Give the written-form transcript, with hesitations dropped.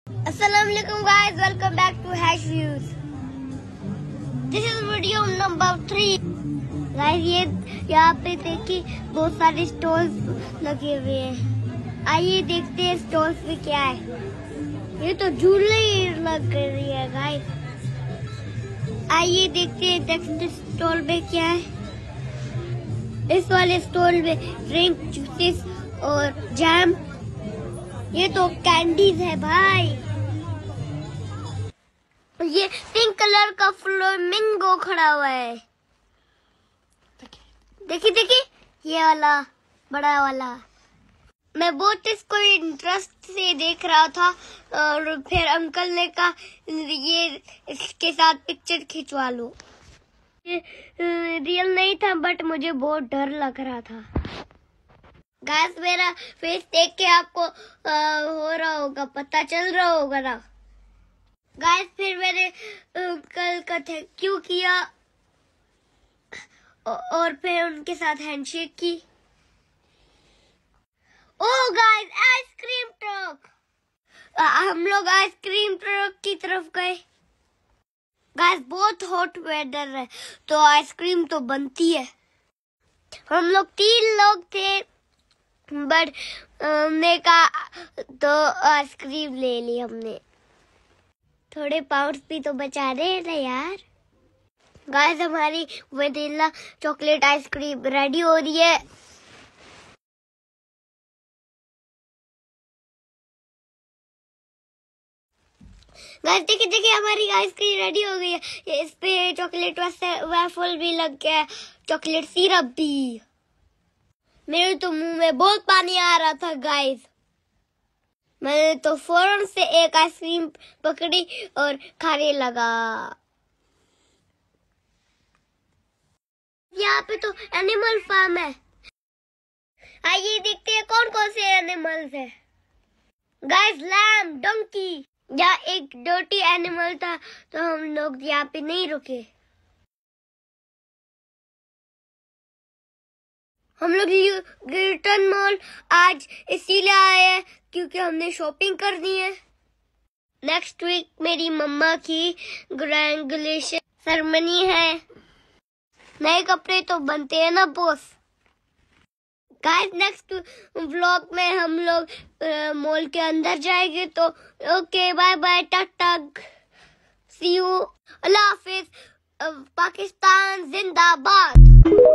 Assalamualaikum guys, welcome back to Hash Views. This is video number 3. Guys, ये यहाँ पे देखिए बहुत सारे स्टॉल्स लगे हुए हैं। आइए देखते हैं स्टॉल्स में क्या है। ये तो झूले ही लग रही है गाइस। आइए देखते हैं नेक्स्ट स्टॉल में क्या है। इस वाले स्टॉल में ड्रिंक, जूसेस और जैम। ये तो कैंडीज है भाई। ये पिंक कलर का फ्लेमिंगो खड़ा हुआ है। देखिए देखिए, ये वाला बड़ा वाला। मैं बहुत इसको इंटरेस्ट से देख रहा था और फिर अंकल ने कहा ये इसके साथ पिक्चर खिंचवा लो। ये रियल नहीं था बट मुझे बहुत डर लग रहा था। गाइस, मेरा फेस देख के आपको हो रहा होगा, पता चल रहा होगा ना। गाइस, फिर मैंने अंकल का थैंक यू किया और फिर उनके साथ हैंडशेक की। Oh guys, ice cream truck. हम लोग आइसक्रीम ट्रक की तरफ गए। गाइस, बहुत हॉट वेदर है तो आइसक्रीम तो बनती है। हम लोग 3 लोग थे बट हमने कहा तो आइसक्रीम ले ली हमने। थोड़े पाउंड्स भी तो बचा रहे हैं ना यार। गाइस, हमारी वनीला चॉकलेट आइसक्रीम रेडी हो रही है। गाइस देखिए देखिए, हमारी आइसक्रीम रेडी हो गई है। इस पे चॉकलेट वेफल भी लग गया है, चॉकलेट सिरप भी। मेरे तो मुंह में बहुत पानी आ रहा था गाइस। मैंने तो फौरन से एक आइसक्रीम पकड़ी और खाने लगा। यहाँ पे तो एनिमल फार्म है। आइए देखते हैं कौन कौन से एनिमल्स है। Guys, lamb, donkey. यहाँ एक डर्टी एनिमल था तो हम लोग यहाँ पे नहीं रुके। हम लोग गिल्टन मॉल आज इसीलिए आए हैं क्योंकि हमने शॉपिंग करनी है। नेक्स्ट वीक मेरी मम्मा की ग्रेजुएशन सेरेमनी है। नए कपड़े तो बनते हैं ना बॉस। गाइस, नेक्स्ट व्लॉग में हम लोग मॉल के अंदर जाएंगे तो okay, bye bye, tata, see you, अल्लाह हाफिज। पाकिस्तान जिंदाबाद।